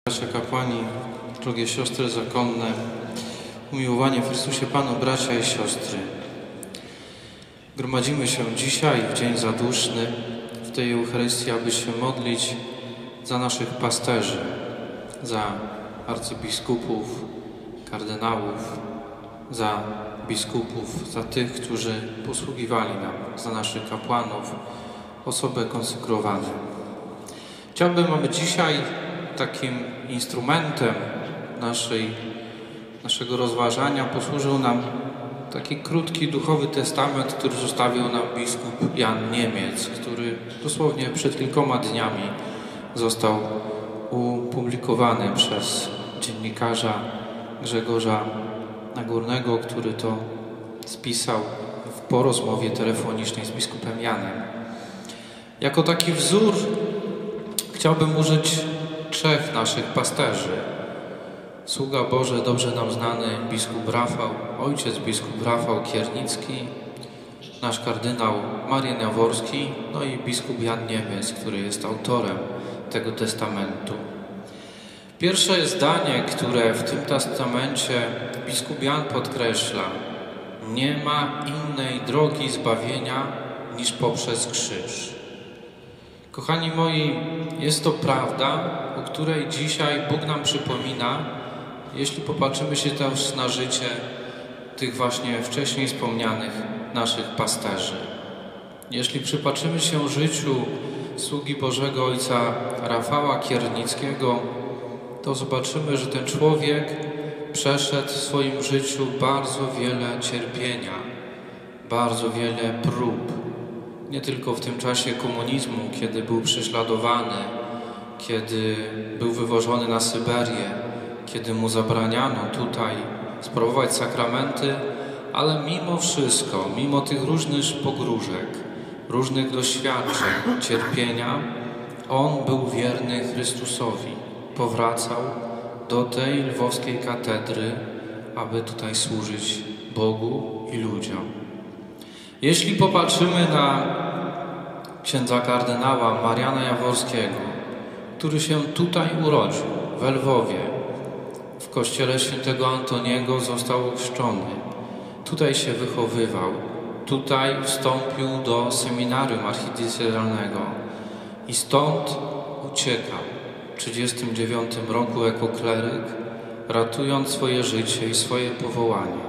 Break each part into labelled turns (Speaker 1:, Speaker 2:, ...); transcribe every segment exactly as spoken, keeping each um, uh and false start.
Speaker 1: Bracia kapłani, drogie siostry zakonne, umiłowanie w Chrystusie Panu, bracia i siostry. Gromadzimy się dzisiaj, w dzień zaduszny, w tej Eucharystii, aby się modlić za naszych pasterzy, za arcybiskupów, kardynałów, za biskupów, za tych, którzy posługiwali nam, za naszych kapłanów, osoby konsekrowane. Chciałbym, aby dzisiaj takim instrumentem naszej, naszego rozważania posłużył nam taki krótki duchowy testament, który zostawił nam biskup Jan Niemiec, który dosłownie przed kilkoma dniami został opublikowany przez dziennikarza Grzegorza Nagórnego, który to spisał po rozmowie telefonicznej z biskupem Janem. Jako taki wzór chciałbym użyć trzech naszych pasterzy. Sługa Boży, dobrze nam znany biskup Rafał, ojciec biskup Rafał Kiernicki, nasz kardynał Marian Jaworski, no i biskup Jan Niemiec, który jest autorem tego testamentu. Pierwsze zdanie, które w tym testamencie biskup Jan podkreśla: nie ma innej drogi zbawienia niż poprzez krzyż. Kochani moi, jest to prawda, o której dzisiaj Bóg nam przypomina, jeśli popatrzymy się też na życie tych właśnie wcześniej wspomnianych naszych pasterzy. Jeśli przypatrzymy się życiu sługi Bożego ojca Rafała Kiernickiego, to zobaczymy, że ten człowiek przeszedł w swoim życiu bardzo wiele cierpienia, bardzo wiele prób. Nie tylko w tym czasie komunizmu, kiedy był prześladowany, kiedy był wywożony na Syberię, kiedy mu zabraniano tutaj sprawować sakramenty, ale mimo wszystko, mimo tych różnych pogróżek, różnych doświadczeń, cierpienia, on był wierny Chrystusowi. Powracał do tej lwowskiej katedry, aby tutaj służyć Bogu i ludziom. Jeśli popatrzymy na księdza kardynała Mariana Jaworskiego, który się tutaj urodził, w Lwowie, w kościele świętego Antoniego został ochrzczony, tutaj się wychowywał, tutaj wstąpił do seminarium archidiecezjalnego i stąd uciekał w trzydziestym dziewiątym roku jako kleryk, ratując swoje życie i swoje powołanie.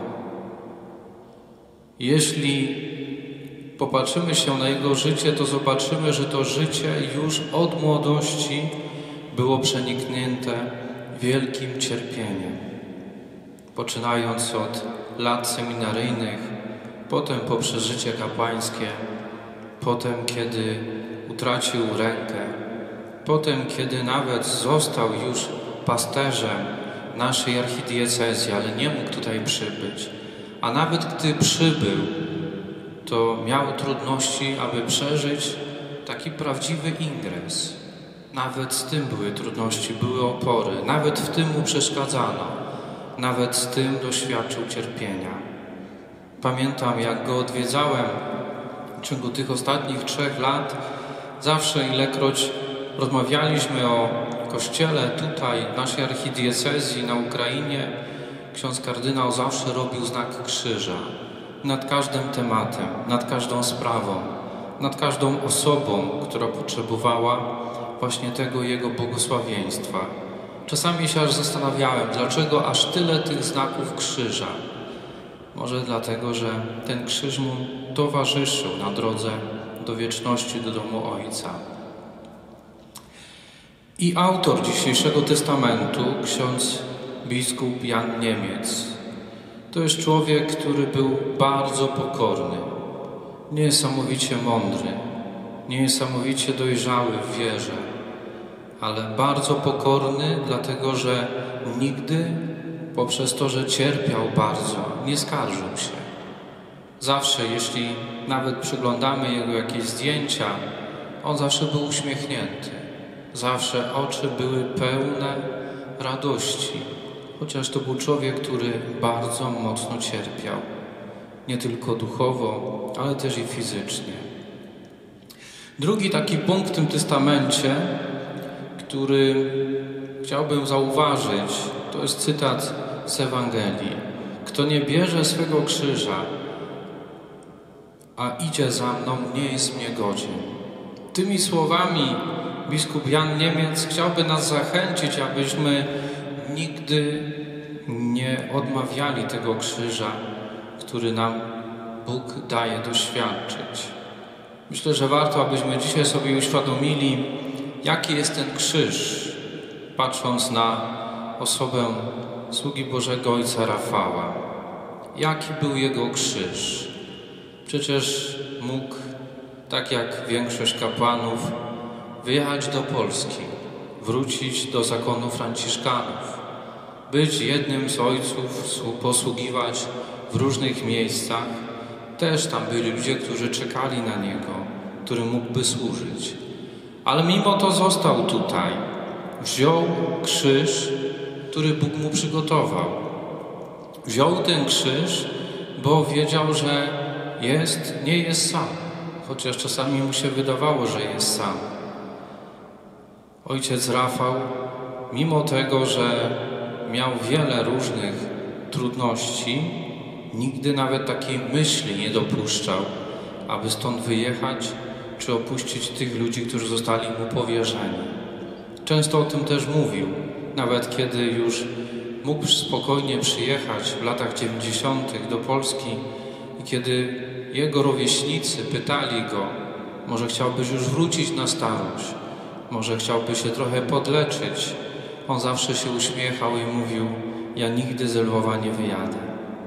Speaker 1: Jeśli popatrzymy się na jego życie, to zobaczymy, że to życie już od młodości było przeniknięte wielkim cierpieniem. Poczynając od lat seminaryjnych, potem poprzez życie kapłańskie, potem kiedy utracił rękę, potem kiedy nawet został już pasterzem naszej archidiecezji, ale nie mógł tutaj przybyć. A nawet gdy przybył, to miał trudności, aby przeżyć taki prawdziwy ingres. Nawet z tym były trudności, były opory. Nawet w tym mu przeszkadzano. Nawet z tym doświadczył cierpienia. Pamiętam, jak go odwiedzałem w ciągu tych ostatnich trzech lat. Zawsze, ilekroć rozmawialiśmy o kościele tutaj, w naszej archidiecezji na Ukrainie, ksiądz kardynał zawsze robił znak krzyża nad każdym tematem, nad każdą sprawą, nad każdą osobą, która potrzebowała właśnie tego jego błogosławieństwa. Czasami się aż zastanawiałem, dlaczego aż tyle tych znaków krzyża. Może dlatego, że ten krzyż mu towarzyszył na drodze do wieczności, do domu Ojca. I autor dzisiejszego testamentu, ksiądz biskup Jan Niemiec, to jest człowiek, który był bardzo pokorny, niesamowicie mądry, niesamowicie dojrzały w wierze, ale bardzo pokorny, dlatego że nigdy poprzez to, że cierpiał bardzo, nie skarżył się. Zawsze, jeśli nawet przyglądamy jego jakieś zdjęcia, on zawsze był uśmiechnięty. Zawsze oczy były pełne radości, chociaż to był człowiek, który bardzo mocno cierpiał. Nie tylko duchowo, ale też i fizycznie. Drugi taki punkt w tym testamencie, który chciałbym zauważyć, to jest cytat z Ewangelii. Kto nie bierze swego krzyża, a idzie za mną, nie jest mnie godzien. Tymi słowami biskup Jan Niemiec chciałby nas zachęcić, abyśmy nigdy nie odmawiali tego krzyża, który nam Bóg daje doświadczyć. Myślę, że warto, abyśmy dzisiaj sobie uświadomili, jaki jest ten krzyż, patrząc na osobę sługi Bożego Ojca Rafała. Jaki był jego krzyż? Przecież mógł, tak jak większość kapłanów, wyjechać do Polski, wrócić do zakonu franciszkanów, być jednym z ojców, posługiwać w różnych miejscach. Też tam byli ludzie, którzy czekali na niego, którym mógłby służyć. Ale mimo to został tutaj. Wziął krzyż, który Bóg mu przygotował. Wziął ten krzyż, bo wiedział, że jest, nie jest sam. Chociaż czasami mu się wydawało, że jest sam. Ojciec Rafał, mimo tego, że miał wiele różnych trudności, nigdy nawet takiej myśli nie dopuszczał, aby stąd wyjechać, czy opuścić tych ludzi, którzy zostali mu powierzeni. Często o tym też mówił, nawet kiedy już mógł spokojnie przyjechać w latach dziewięćdziesiątych do Polski i kiedy jego rówieśnicy pytali go, może chciałbyś już wrócić na starość, może chciałby się trochę podleczyć. On zawsze się uśmiechał i mówił, ja nigdy z Lwowa nie wyjadę.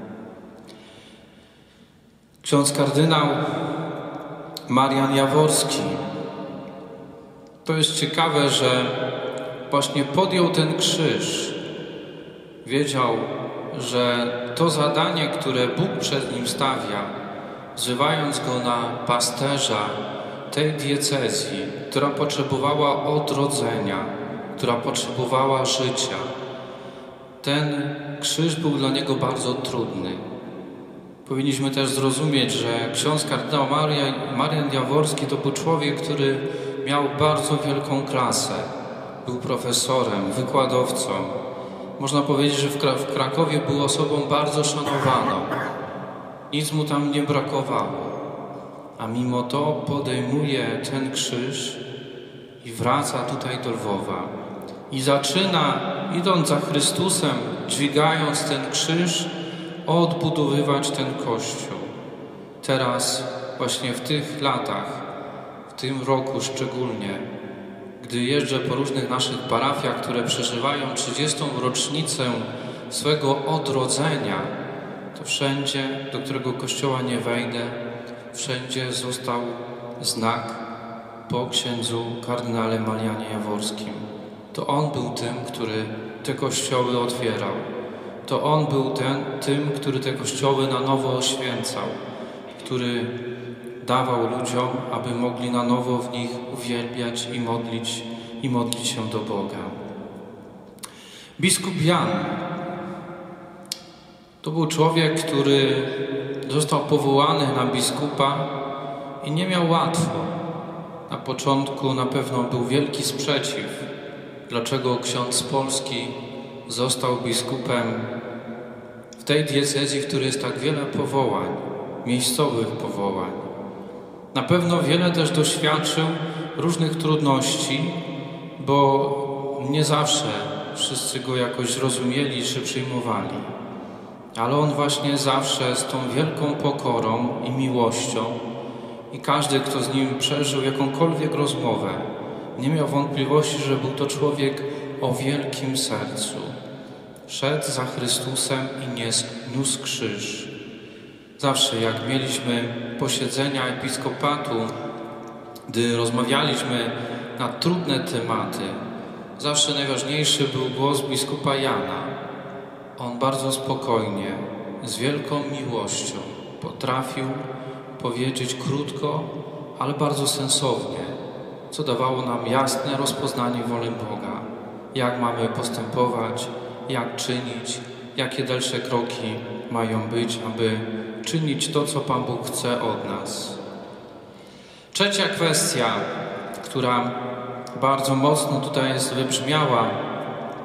Speaker 1: Ksiądz kardynał Marian Jaworski. To jest ciekawe, że właśnie podjął ten krzyż. Wiedział, że to zadanie, które Bóg przed nim stawia, wzywając go na pasterza tej diecezji, która potrzebowała odrodzenia, która potrzebowała życia, ten krzyż był dla niego bardzo trudny. Powinniśmy też zrozumieć, że ksiądz kardynał Marian, Marian Jaworski to był człowiek, który miał bardzo wielką klasę. Był profesorem, wykładowcą. Można powiedzieć, że w, Kra w Krakowie był osobą bardzo szanowaną. Nic mu tam nie brakowało. A mimo to podejmuje ten krzyż i wraca tutaj do Lwowa. I zaczyna, idąc za Chrystusem, dźwigając ten krzyż, odbudowywać ten Kościół. Teraz, właśnie w tych latach, w tym roku szczególnie, gdy jeżdżę po różnych naszych parafiach, które przeżywają trzydziestą rocznicę swego odrodzenia, to wszędzie, do którego kościoła nie wejdę, wszędzie został znak po księdzu kardynale Marianie Jaworskim. To on był tym, który te kościoły otwierał. To on był ten, tym, który te kościoły na nowo oświęcał, który dawał ludziom, aby mogli na nowo w nich uwielbiać i modlić, i modlić się do Boga. Biskup Jan to był człowiek, który został powołany na biskupa i nie miał łatwo. Na początku na pewno był wielki sprzeciw, dlaczego ksiądz z Polski został biskupem w tej diecezji, w której jest tak wiele powołań, miejscowych powołań. Na pewno wiele też doświadczył różnych trudności, bo nie zawsze wszyscy go jakoś zrozumieli czy przyjmowali. Ale on właśnie zawsze z tą wielką pokorą i miłością i każdy, kto z nim przeżył jakąkolwiek rozmowę, nie miał wątpliwości, że był to człowiek o wielkim sercu. Szedł za Chrystusem i niósł krzyż. Zawsze jak mieliśmy posiedzenia episkopatu, gdy rozmawialiśmy na trudne tematy, zawsze najważniejszy był głos biskupa Jana. On bardzo spokojnie, z wielką miłością potrafił powiedzieć krótko, ale bardzo sensownie, co dawało nam jasne rozpoznanie woli Boga. Jak mamy postępować, jak czynić, jakie dalsze kroki mają być, aby czynić to, co Pan Bóg chce od nas. Trzecia kwestia, która bardzo mocno tutaj jest wybrzmiała,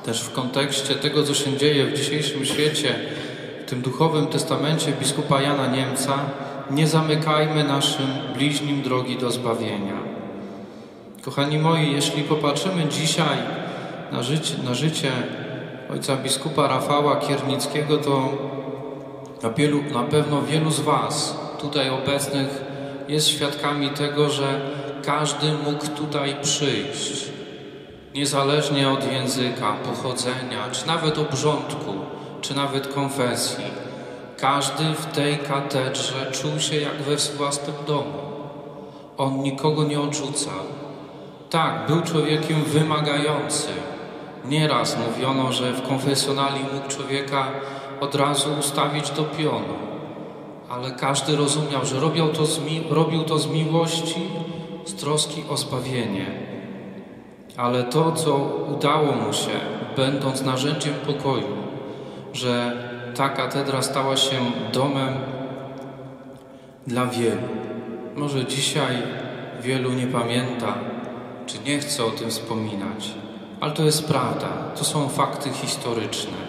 Speaker 1: też w kontekście tego, co się dzieje w dzisiejszym świecie, w tym duchowym testamencie biskupa Jana Niemca, nie zamykajmy naszym bliźnim drogi do zbawienia. Kochani moi, jeśli popatrzymy dzisiaj na życie, na życie ojca biskupa Rafała Kiernickiego, to na, wielu, na pewno wielu z was tutaj obecnych jest świadkami tego, że każdy mógł tutaj przyjść, niezależnie od języka, pochodzenia, czy nawet obrządku, czy nawet konfesji. Każdy w tej katedrze czuł się jak we własnym domu. On nikogo nie odrzucał. Tak, był człowiekiem wymagającym. Nieraz mówiono, że w konfesjonali mógł człowieka od razu ustawić do pionu. Ale każdy rozumiał, że robił to z, mi robił to z miłości, z troski o zbawienie. Ale to, co udało mu się, będąc narzędziem pokoju, że ta katedra stała się domem dla wielu. Może dzisiaj wielu nie pamięta, czy nie chce o tym wspominać, ale to jest prawda, to są fakty historyczne.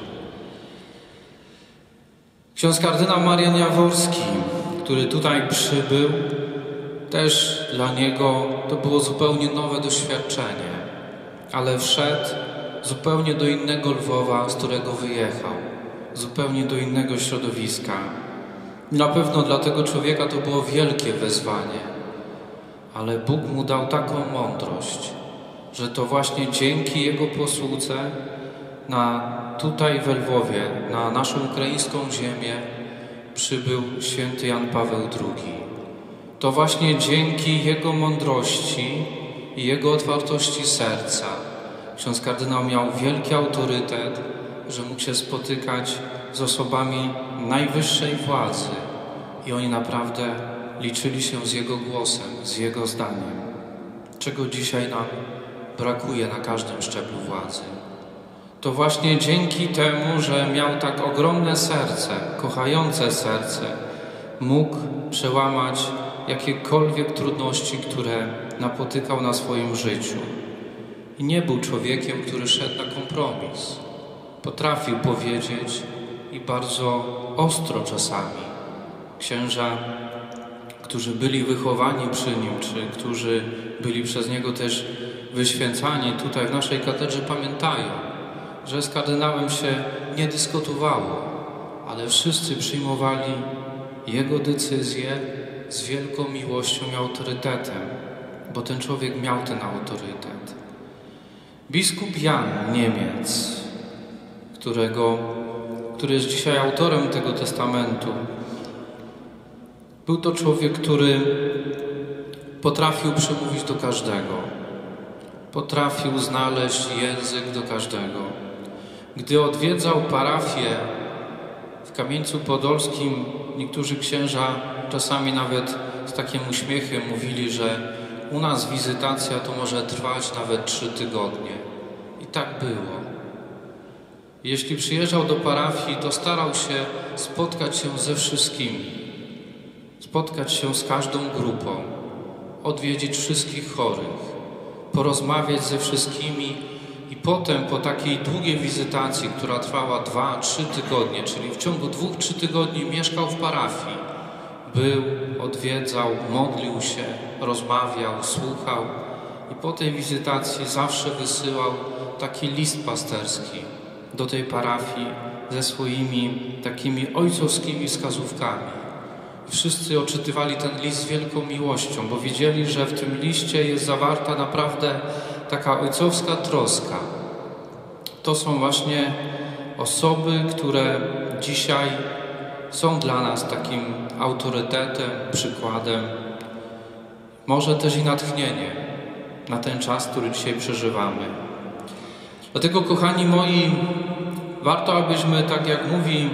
Speaker 1: Ksiądz kardynał Marian Jaworski, który tutaj przybył, też dla niego to było zupełnie nowe doświadczenie, ale wszedł zupełnie do innego Lwowa, z którego wyjechał, zupełnie do innego środowiska. Na pewno dla tego człowieka to było wielkie wyzwanie, ale Bóg mu dał taką mądrość, że to właśnie dzięki jego posłudze na tutaj w Lwowie, na naszą ukraińską ziemię przybył święty Jan Paweł drugi. To właśnie dzięki jego mądrości i jego otwartości serca ksiądz kardynał miał wielki autorytet, że mógł się spotykać z osobami najwyższej władzy i oni naprawdę liczyli się z jego głosem, z jego zdaniem, czego dzisiaj nam brakuje na każdym szczeblu władzy. To właśnie dzięki temu, że miał tak ogromne serce, kochające serce, mógł przełamać jakiekolwiek trudności, które napotykał na swoim życiu. I nie był człowiekiem, który szedł na kompromis. Potrafił powiedzieć i bardzo ostro czasami. Księża, którzy byli wychowani przy nim, czy którzy byli przez niego też wyświęcani tutaj w naszej katedrze, pamiętają, że z kardynałem się nie dyskutowało, ale wszyscy przyjmowali jego decyzje z wielką miłością i autorytetem, bo ten człowiek miał ten autorytet. Biskup Jan Niemiec, którego, który jest dzisiaj autorem tego testamentu, był to człowiek, który potrafił przemówić do każdego. Potrafił znaleźć język do każdego. Gdy odwiedzał parafię w Kamieńcu Podolskim, niektórzy księża czasami nawet z takim uśmiechem mówili, że u nas wizytacja to może trwać nawet trzy tygodnie. I tak było. Jeśli przyjeżdżał do parafii, to starał się spotkać się ze wszystkimi. Spotkać się z każdą grupą. Odwiedzić wszystkich chorych. Porozmawiać ze wszystkimi i potem po takiej długiej wizytacji, która trwała dwa, trzy tygodnie, czyli w ciągu dwóch, trzy tygodni mieszkał w parafii. Był, odwiedzał, modlił się, rozmawiał, słuchał i po tej wizytacji zawsze wysyłał taki list pasterski do tej parafii ze swoimi takimi ojcowskimi wskazówkami. I wszyscy odczytywali ten list z wielką miłością, bo wiedzieli, że w tym liście jest zawarta naprawdę taka ojcowska troska. To są właśnie osoby, które dzisiaj są dla nas takim autorytetem, przykładem, może też i natchnieniem na ten czas, który dzisiaj przeżywamy. Dlatego, kochani moi, warto, abyśmy, tak jak mówi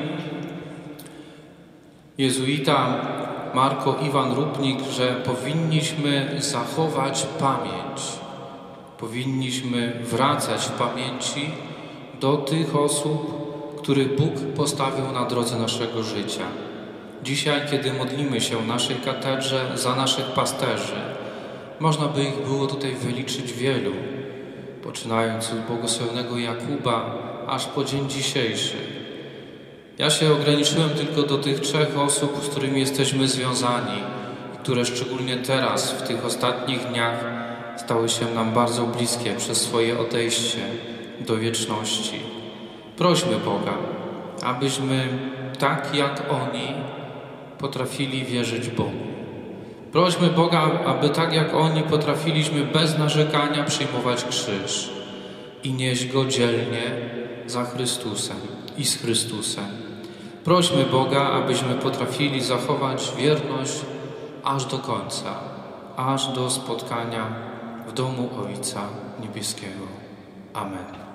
Speaker 1: jezuita Marko Iwan Rupnik, że powinniśmy zachować pamięć. Powinniśmy wracać w pamięci do tych osób, których Bóg postawił na drodze naszego życia. Dzisiaj, kiedy modlimy się w naszej katedrze za naszych pasterzy, można by ich było tutaj wyliczyć wielu. poczynając od błogosławionego Jakuba, aż po dzień dzisiejszy. Ja się ograniczyłem tylko do tych trzech osób, z którymi jesteśmy związani, które szczególnie teraz, w tych ostatnich dniach, stały się nam bardzo bliskie przez swoje odejście do wieczności. Prośmy Boga, abyśmy tak jak oni potrafili wierzyć Bogu. Prośmy Boga, aby tak jak oni potrafiliśmy bez narzekania przyjmować krzyż i nieść go dzielnie za Chrystusem i z Chrystusem. Prośmy Boga, abyśmy potrafili zachować wierność aż do końca, aż do spotkania w domu Ojca Niebieskiego. Amen.